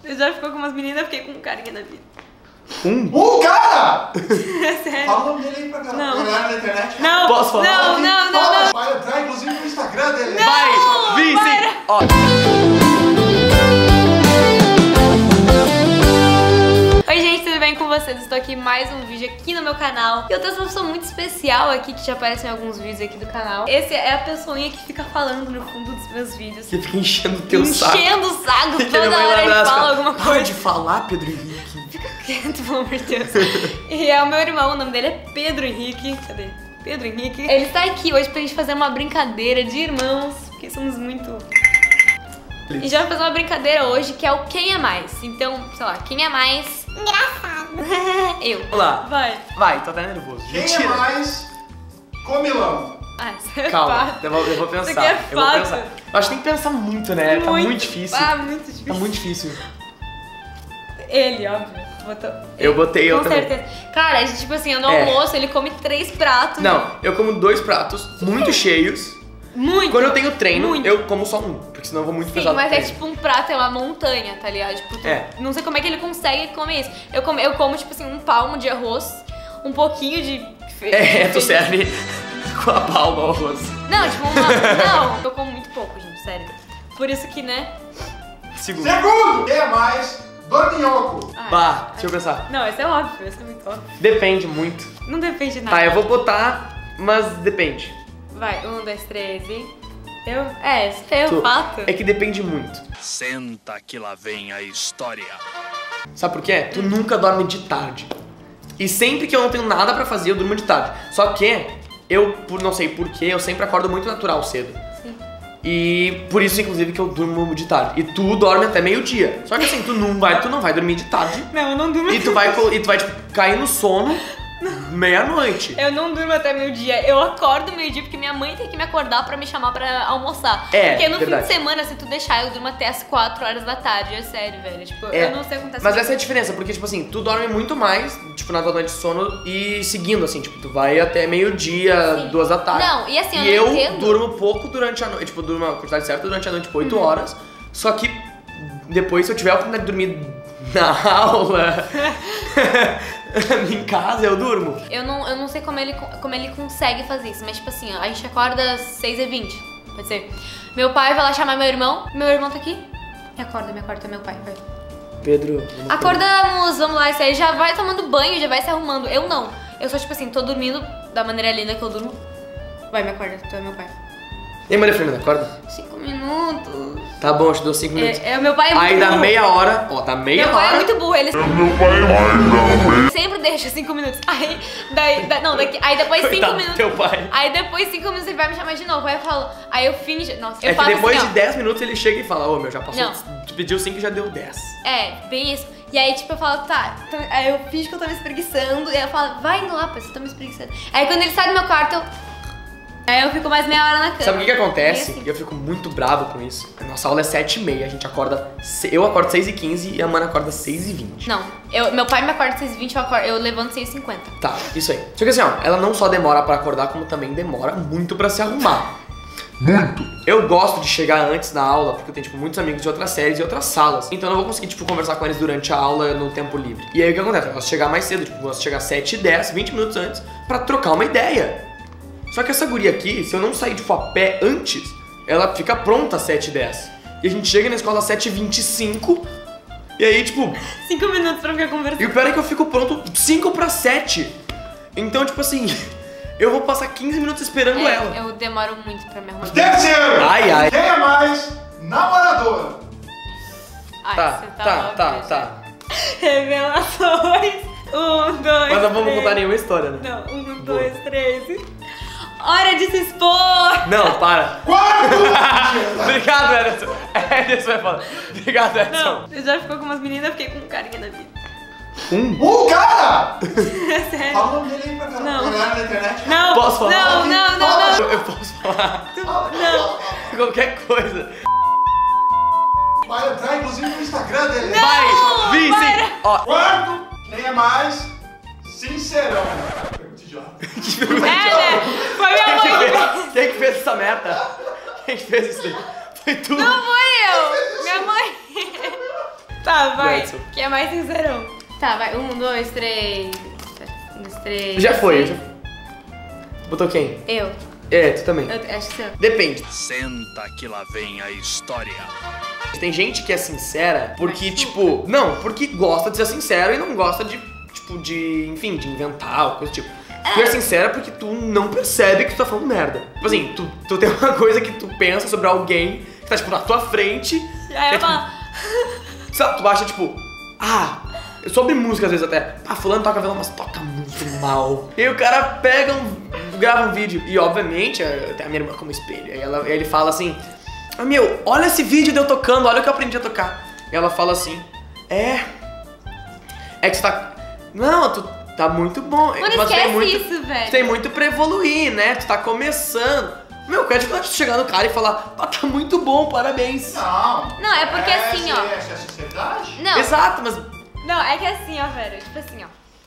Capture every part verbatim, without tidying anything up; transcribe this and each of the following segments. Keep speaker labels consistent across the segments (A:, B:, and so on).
A: Eu já ficou com umas meninas, eu fiquei com um carinha na vida.
B: Um?
C: Um cara!
A: É sério.
C: Fala o nome dele aí pra galera.
A: Não.
C: Galera na internet.
A: Não,
B: Posso falar?
A: não, não, não,
C: Fala,
A: não.
C: vai entrar inclusive no Instagram dele.
A: Não.
B: Vai! Vi,
A: para.
B: sim! Ó.
A: Oi gente, tudo bem com vocês? Estou aqui em mais um vídeo aqui no meu canal. E eu tenho uma pessoa muito especial aqui que já aparece em alguns vídeos aqui do canal. Esse é a pessoinha que fica falando no fundo dos meus vídeos.
B: Que fica enchendo o teu saco.
A: Enchendo o saco,
B: Que
A: toda
B: minha mãe
A: hora ele
B: lá atrás
A: fala
B: fica,
A: alguma
B: "Para
A: coisa.
B: de falar, Pedro Henrique."
A: Fica quieto, pelo amor de Deus. E é o meu irmão, o nome dele é Pedro Henrique. Cadê? Pedro Henrique. Ele está aqui hoje pra gente fazer uma brincadeira de irmãos, porque somos muito... E já vai fazer uma brincadeira hoje que é o quem é mais. Então, sei lá, quem é mais... engraçado. Eu.
B: Vamos lá.
A: Vai.
B: Vai, tô até nervoso.
C: Quem
B: Mentira.
C: é mais comilão?
A: Ah, isso é
B: Calma,
A: fácil.
B: eu vou, eu vou pensar.
A: Isso aqui é
B: eu vou
A: fácil.
B: pensar. Eu acho que tem que pensar muito, né? Tá muito difícil.
A: Ah, muito difícil.
B: Tá muito difícil.
A: Ele, óbvio. Botou...
B: Eu botei eu
A: Com
B: também.
A: certeza. Cara, a gente, tipo assim, no
B: É.
A: almoço ele come três pratos.
B: Não, eu como dois pratos muito cheios.
A: Muito.
B: Quando eu tenho treino,
A: Muito.
B: eu como só um, porque senão eu vou muito
A: Sim,
B: pesado.
A: mas
B: no
A: é
B: treino.
A: tipo um prato, é uma montanha, tá ligado? Tipo, tu-
B: É.
A: não sei como é que ele consegue comer isso. Eu como, eu como, tipo assim, um palmo de arroz, um pouquinho de... fe-
B: É,
A: de
B: tu
A: feijão.
B: serve com a palma o arroz.
A: Não, tipo uma... Não, eu como muito pouco, gente, sério. Por isso que, né?
B: Segundo.
C: Segundo! Quem é mais dorminhoco?
A: Ah,
B: Bah, deixa eu pensar.
A: Não, esse é óbvio, esse é muito óbvio.
B: Depende muito.
A: Não depende de nada.
B: Tá, eu vou botar, mas depende.
A: Vai, um, dois, três e... Eu? É, esse é o
B: Tu-
A: fato.
B: É que depende muito.
D: Senta que lá vem a história.
B: Sabe por quê? Tu nunca dorme de tarde. E sempre que eu não tenho nada pra fazer, eu durmo de tarde. Só que eu, por não sei porquê, eu sempre acordo muito natural cedo.
A: Sim.
B: E por isso, inclusive, que eu durmo de tarde. E tu dorme até meio-dia. Só que assim, tu não vai, tu não vai dormir de tarde.
A: Não, eu não durmo.
B: E tu vai, co- e tu vai tipo, cair no sono meia-noite.
A: Eu não durmo até meio-dia. Eu acordo meio-dia porque minha mãe tem que me acordar pra me chamar pra almoçar.
B: É,
A: Porque no
B: verdade.
A: fim de semana, se tu deixar, eu durmo até as quatro horas da tarde. É sério, velho. Tipo,
B: É,
A: eu não sei o que acontece.
B: Mas
A: comigo.
B: essa é a diferença, porque, tipo assim, tu dorme muito mais, tipo, na tua noite de sono e seguindo, assim, tipo, tu vai até meio-dia,
A: Sim.
B: duas da tarde.
A: Não, e assim, eu
B: E
A: não
B: eu
A: entendo.
B: durmo pouco durante a noite, tipo, durmo a quantidade certa durante a noite, tipo, oito
A: Uhum.
B: horas. Só que depois, se eu tiver a oportunidade de dormir na aula, em casa, eu durmo.
A: Eu não, eu não sei como ele, como ele consegue fazer isso, mas tipo assim, ó, a gente acorda às seis e vinte, pode ser. Meu pai vai lá chamar meu irmão, meu irmão tá aqui. Me acorda, me acorda, meu pai, vai.
B: Pedro, vamos
A: Acordamos, vamos lá, isso aí já vai tomando banho, já vai se arrumando. Eu não, eu sou tipo assim, tô dormindo da maneira linda que eu durmo. Vai, me acorda, tu é meu pai.
B: E aí, Maria Fernanda, acorda?
A: Cinco minutos.
B: Tá bom, eu te dou cinco minutos.
A: É, é, meu pai é muito
B: Aí dá
A: burro.
B: meia hora, ó, dá meia
A: Meu pai
B: hora.
A: é muito burro, ele ele sempre deixa cinco minutos. Aí, daí, da- não, daqui, aí depois cinco
B: Coitado do
A: minutos.
B: teu pai.
A: Aí depois cinco minutos ele vai me chamar de novo. Aí eu falo, aí eu finge. Nossa, eu
B: É que
A: falo
B: depois
A: assim,
B: de
A: ó,
B: dez minutos ele chega e fala, ô meu, já passou,
A: Não.
B: tu pediu cinco e já deu dez.
A: É, bem isso. E aí, tipo, eu falo, tá. Então, aí eu finge que eu tô me espreguiçando. E aí eu falo, vai indo lá, pai, você tá me espreguiçando. Aí quando ele sai do meu quarto, eu. Aí eu fico mais meia hora na cama.
B: Sabe o que que acontece?
A: E assim,
B: E eu fico muito bravo com isso. A nossa aula é sete e meia, a gente acorda... se- Eu acordo seis e quinze e a Mana acorda seis e vinte.
A: Não, eu, meu pai me acorda às seis e vinte, eu, acordo, eu levanto às seis e cinquenta.
B: Tá, isso aí. Só que assim, ó, ela não só demora pra acordar, como também demora muito pra se arrumar. Muito! Eu gosto de chegar antes na aula, porque eu tenho, tipo, muitos amigos de outras séries e outras salas. Então eu não vou conseguir, tipo, conversar com eles durante a aula no tempo livre. E aí o que acontece? Eu gosto de chegar mais cedo, tipo, eu gosto de chegar sete e dez, vinte minutos antes, pra trocar uma ideia. Só que essa guria aqui, se eu não sair, tipo, a pé antes, ela fica pronta às sete e dez. E a gente chega na escola às sete e vinte e cinco, e aí, tipo...
A: Cinco minutos pra ficar
B: E
A: conversando.
B: o pior é que eu fico pronto cinco para sete. Então, tipo assim, eu vou passar quinze minutos esperando
A: É,
B: ela.
A: eu demoro muito pra me arrumar.
C: Terceiro!
B: Ai, ai.
C: Quem é mais namoradora?
A: Ai,
B: Tá,
A: você
B: tá,
A: óbvio,
B: tá,
A: já.
B: tá.
A: Revelações. Um, dois,
B: Mas não vamos
A: três.
B: contar nenhuma história, né?
A: Não, um,
B: Boa.
A: dois, três. Hora de se expor!
B: Não, para.
C: Quarto!
B: Obrigado, Ederson. Ederson é foda. Obrigado, Ederson.
A: Não, eu já ficou com umas meninas, eu fiquei com um carinha na vida.
B: Um?
C: Um cara!
A: É sério.
C: Fala o nome dele aí pra galera
A: Não.
C: galera na internet.
A: Não,
B: Posso falar?
A: não, não, não, não.
B: Eu, eu posso falar
A: Não.
B: qualquer coisa.
C: Vai entrar inclusive no Instagram dele.
B: Vai, vi, sim. Ó,
C: Quarto! Quem é mais sincerão? Pergunta idiota.
B: que pergunta
A: É,
B: idiota.
A: né? Foi minha mãe que fez.
B: Quem que fez essa merda? Quem que fez isso aí? Foi tu.
A: Não foi eu! Minha mãe! Tá, vai.
B: Edson.
A: Que é mais sincerão. Tá, vai. Um, dois, três. Um, dois, três.
B: Já foi. Já... Botou quem?
A: Eu.
B: É, tu também.
A: Eu acho que sou eu.
B: Depende.
D: Senta que lá vem a história.
B: Tem gente que é sincera porque, tipo... Não, porque gosta de ser sincero e não gosta de, tipo, de... Enfim, de inventar, coisa do tipo. Tu é sincera porque tu não percebe que tu tá falando merda. Tipo assim, tu, tu tem uma coisa que tu pensa sobre alguém que tá, tipo, na tua frente.
A: E aí eu
B: é,
A: falo...
B: Sabe, tu acha, tipo... Ah... Sobre música, às vezes, até. Ah, fulano toca violão, mas toca muito mal. E o cara pega um... Grava um vídeo. E, obviamente, eu tenho a minha irmã como espelho. Aí ela, ele fala assim... Ah, meu, olha esse vídeo de eu tocando, olha o que eu aprendi a tocar. E ela fala assim... É... É que você tá... Não, tu tá muito bom.
A: Não
B: mas
A: esquece
B: tem muito,
A: isso, velho.
B: Tu tem muito pra evoluir, né? Tu tá começando. Meu, qual é a dificuldade de chegar no cara e falar... Ah, tá muito bom, parabéns.
C: Não.
A: Não, é porque
C: Essa
A: assim, ó.
C: Essa é a sinceridade?
A: Não.
B: Exato, mas...
A: Não, é que assim, ó, velho. Tipo assim, ó.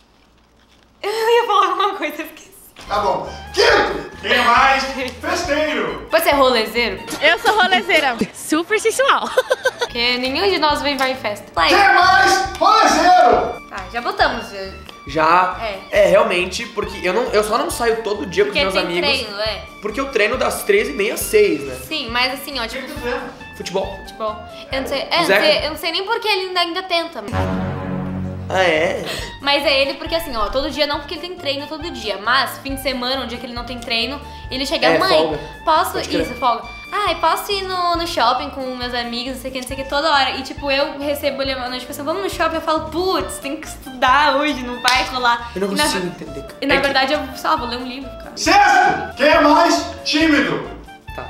A: Eu ia falar uma coisa, eu esqueci.
C: Tá bom. Quinto, quem é mais festeiro?
A: Você é rolezeiro?
E: Eu sou rolezeira, super sensual.
A: Porque nenhum de nós vem vai em festa. Vai.
C: Quem é mais rolezeiro?
A: Tá, já botamos. já-
B: Já...
A: É.
B: É, realmente, porque eu, não, eu só não saio todo dia com os
A: Porque
B: meus
A: tem
B: amigos.
A: treino, é.
B: Porque eu treino das treze e meia às seis, né?
A: Sim, mas assim, ó, tipo,
B: Futebol.
A: tipo, eu não sei, é, eu não
B: Zeca?
A: sei, eu não sei nem porque ele ainda, ainda tenta.
B: Ah, é?
A: Mas é ele porque assim, ó, todo dia não porque ele tem treino todo dia, mas fim de semana, um dia que ele não tem treino, ele chega,
B: É,
A: mãe,
B: folga.
A: posso,
B: Pode crer.
A: isso, folga. Ai, posso ir no, no shopping com meus amigos, não sei o que, não sei o que, toda hora. E tipo, eu recebo ele a notificação, vamos no shopping, eu falo, putz, tem que estudar hoje, não vai rolar.
B: Eu não
A: e na,
B: consigo entender.
A: E na
B: É que-
A: verdade eu só vou ler um livro, cara.
C: Sexto, quem é mais tímido?
B: Tá.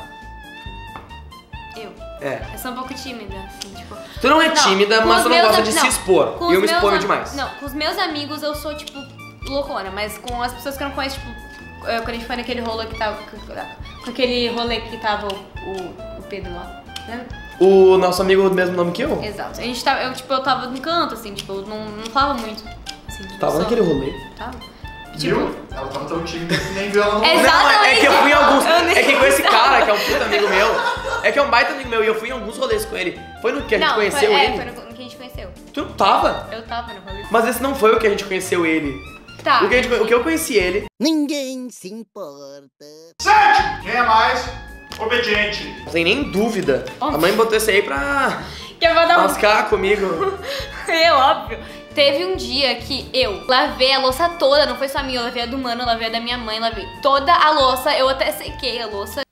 A: Eu.
B: É.
A: Eu sou um pouco tímida, assim, tipo.
B: Tu não é tímida,
A: com
B: mas
A: os
B: tu não
A: meus
B: gosta
A: am-
B: de se expor.
A: com
B: E
A: os
B: eu me
A: meus
B: exponho
A: am-
B: demais.
A: Não, com os meus amigos eu sou, tipo, loucona, mas com as pessoas que eu não conheço, tipo, eh, quando a gente foi naquele rolo que tava. Com aquele rolê que tava o, o, o Pedro lá, né?
B: O nosso amigo do mesmo nome que eu?
A: Exato. A gente tava, eu, tipo, eu tava no canto, assim, tipo, eu não, não falava muito. Assim, tipo,
B: Tava
A: só-
B: naquele rolê.
A: Tava. Tipo,
C: Viu? Ela tava tão tímida que nem viu ela no
A: Exato.
B: Não, é, é que eu fui em alguns.
A: Eu nem
B: É que com esse cara, que é um puta amigo meu. É que é um baita amigo meu e eu fui em alguns rolês com ele. Foi no que a gente
A: não,
B: conheceu
A: foi,
B: ele?
A: É, foi no, no que a gente conheceu.
B: Tu não tava?
A: Eu tava no rolê.
B: Mas esse não foi o que a gente conheceu ele.
A: Tá.
B: O que, a gente- o que eu conheci ele.
F: Ninguém se importa.
C: Sétimo, quem é mais obediente?
B: Sem nem dúvida. A mãe botou esse aí pra
A: Que eu vou dar um
B: lascar comigo.
A: É óbvio. Teve um dia que eu lavei a louça toda, não foi só a minha, eu lavei a do mano, eu lavei a da minha mãe, lavei toda a louça, eu até sequei a louça.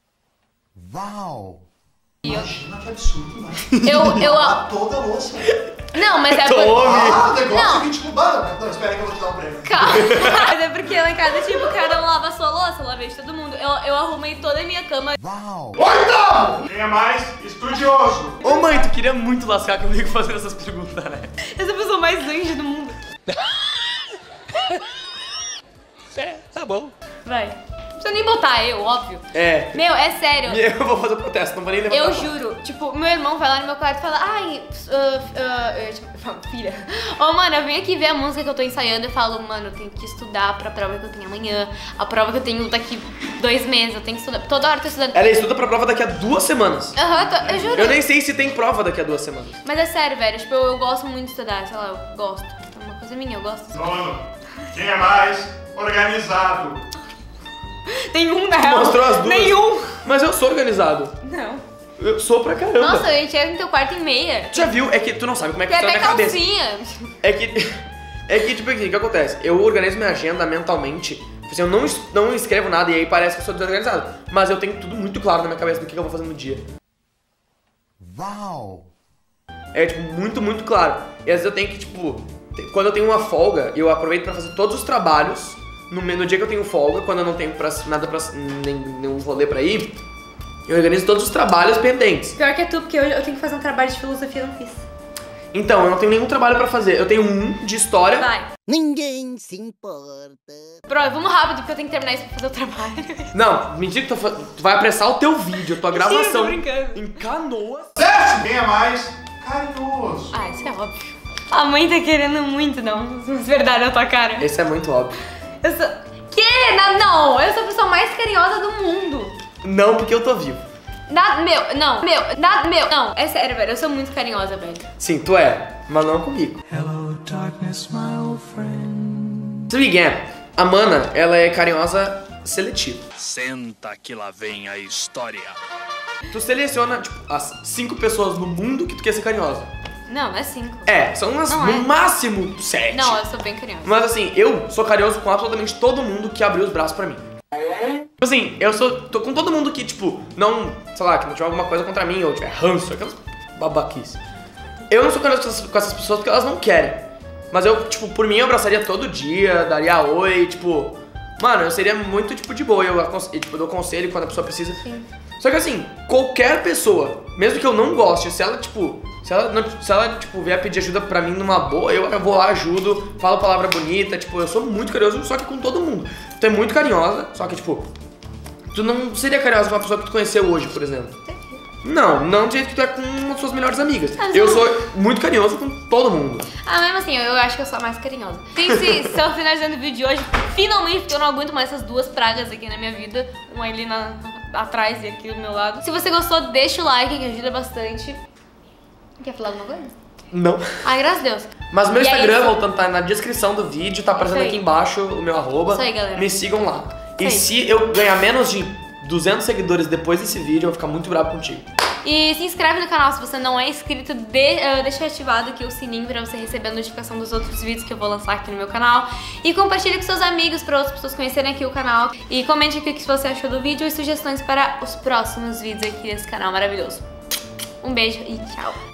F: Uau!
C: Imagina que absurdo, né?
A: Eu, eu,
C: Lavar toda a louça.
A: não, mas é
B: Tome.
A: por...
C: Ah, o negócio
A: Não.
C: é que tipo, mano, não, espera que eu vou te dar um prêmio.
A: Calma. Mas é porque lá em casa, tipo, cada um lava a sua louça, eu lavei de todo mundo. Eu, eu arrumei toda a minha cama.
F: Uau!
C: Oitavo, quem é mais estudioso?
B: Ô mãe, tu queria muito lascar comigo fazendo essas perguntas, né?
A: Eu sou a pessoa mais anjo do mundo.
B: É, tá bom.
A: Vai. Não precisa nem botar eu, óbvio.
B: É.
A: Meu, é sério.
B: Eu vou fazer o protesto, não vou nem levantar.
A: Eu
B: a mão.
A: juro, tipo, meu irmão vai lá no meu quarto e fala, ai, uh, uh, eu, tipo, falo, filha, ô mano, eu venho aqui ver a música que eu tô ensaiando e falo, mano, eu tenho que estudar pra prova que eu tenho amanhã, a prova que eu tenho daqui dois meses, eu tenho que estudar, toda hora eu tô estudando.
B: Ela estuda pra prova daqui a duas semanas.
A: Aham, eu, tô- eu juro.
B: Eu nem sei se tem prova daqui a duas semanas.
A: Mas é sério, velho, tipo, eu, eu gosto muito de estudar, sei lá, eu gosto. É uma coisa minha, eu gosto.
C: Nono, quem é mais organizado?
A: Nenhum, na real.
B: Mostrou as duas.
A: Nenhum.
B: Mas eu sou organizado.
A: Não.
B: Eu sou pra caramba.
A: Nossa, a gente chega no teu quarto em meia.
B: Tu já viu? É que tu não sabe como é que
A: Quer
B: funciona a
A: até
B: minha cabeça.
A: calcinha.
B: É que. É que, tipo assim, o que acontece? Eu organizo minha agenda mentalmente. Assim, eu não, es- não escrevo nada e aí parece que eu sou desorganizado. Mas eu tenho tudo muito claro na minha cabeça do que que eu vou fazer no dia.
F: Uau!
B: É, tipo, muito, muito claro. E às vezes eu tenho que, tipo, te- quando eu tenho uma folga, eu aproveito pra fazer todos os trabalhos. No, me- no dia que eu tenho folga, quando eu não tenho pra, nada pra. Nem, nenhum rolê pra ir, eu organizo todos os trabalhos pendentes.
A: Pior que é tu, porque hoje eu tenho que fazer um trabalho de filosofia, eu não fiz.
B: Então, eu não tenho nenhum trabalho pra fazer. Eu tenho um de história.
A: Vai.
F: Ninguém se importa.
A: Pronto, vamos rápido, porque eu tenho que terminar isso pra fazer o trabalho.
B: Não, mentira que tu, fa- tu vai apressar o teu vídeo, a tua
A: Mentira,
B: gravação.
A: tô brincando.
B: Em Canoas.
C: Sétimo, quem é mais carinhoso?
A: Ah, isso é óbvio. A mãe tá querendo muito, não. Mas verdade na tua cara.
B: Esse é muito óbvio.
A: Eu sou... Que? Não, não, eu sou a pessoa mais carinhosa do mundo.
B: Não porque eu tô vivo.
A: Nada, meu, não, meu, nada, meu, não. É sério, velho, eu sou muito carinhosa, velho.
B: Sim, tu é, mas não comigo.
G: Hello, darkness, my old friend.
B: Se liga, a Mana, ela é carinhosa seletiva.
D: Senta que lá vem a história.
B: Tu seleciona, tipo, as cinco pessoas no mundo que tu quer ser carinhosa.
A: Não, não é cinco.
B: É, são umas,
A: Não
B: no
A: é.
B: máximo sete.
A: Não, eu sou bem carinhosa.
B: Mas assim, eu sou carinhoso com absolutamente todo mundo que abriu os braços pra mim. Tipo assim, eu sou. Tô com todo mundo que, tipo, não. Sei lá, que não tiver alguma coisa contra mim, ou tiver ranço, aquelas babaquices. Eu não sou carinhoso com essas, com essas pessoas porque elas não querem. Mas eu, tipo, por mim eu abraçaria todo dia, daria oi, tipo. Mano, eu seria muito, tipo, de boa. Eu, eu tipo, dou conselho quando a pessoa precisa.
A: Sim.
B: Só que assim, qualquer pessoa, mesmo que eu não goste, se ela, tipo, se ela, não, se ela, tipo, vier pedir ajuda pra mim numa boa, eu, eu vou lá, ajudo, falo palavra bonita, tipo, eu sou muito carinhoso, só que com todo mundo. Tu é muito carinhosa, só que, tipo, tu não seria carinhosa com uma pessoa que tu conheceu hoje, por exemplo. Não, não do jeito que tu é com as suas melhores amigas.
A: Ah,
B: eu
A: não.
B: sou muito carinhoso com todo mundo.
A: Ah, mesmo assim, eu, eu acho que eu sou a mais carinhosa. Sim, sim, estamos finalizando o vídeo de hoje. Finalmente, porque eu não aguento mais essas duas pragas aqui na minha vida. Uma ali na, atrás e aqui do meu lado. Se você gostou, deixa o like, que ajuda bastante. Quer falar alguma coisa?
B: Não.
A: Ai, graças a Deus.
B: Mas meu
A: E é
B: Instagram,
A: isso.
B: voltando, tá na descrição do vídeo, tá aparecendo
A: Isso aí.
B: aqui embaixo o meu arroba.
A: Isso aí, galera.
B: Me sigam lá. E
A: Isso
B: se eu ganhar menos de duzentos seguidores depois desse vídeo, eu vou ficar muito bravo contigo.
A: E se inscreve no canal se você não é inscrito, de, uh, deixa ativado aqui o sininho pra você receber a notificação dos outros vídeos que eu vou lançar aqui no meu canal. E compartilhe com seus amigos para outras pessoas conhecerem aqui o canal. E comente aqui o que você achou do vídeo e sugestões para os próximos vídeos aqui desse canal maravilhoso. Um beijo e tchau!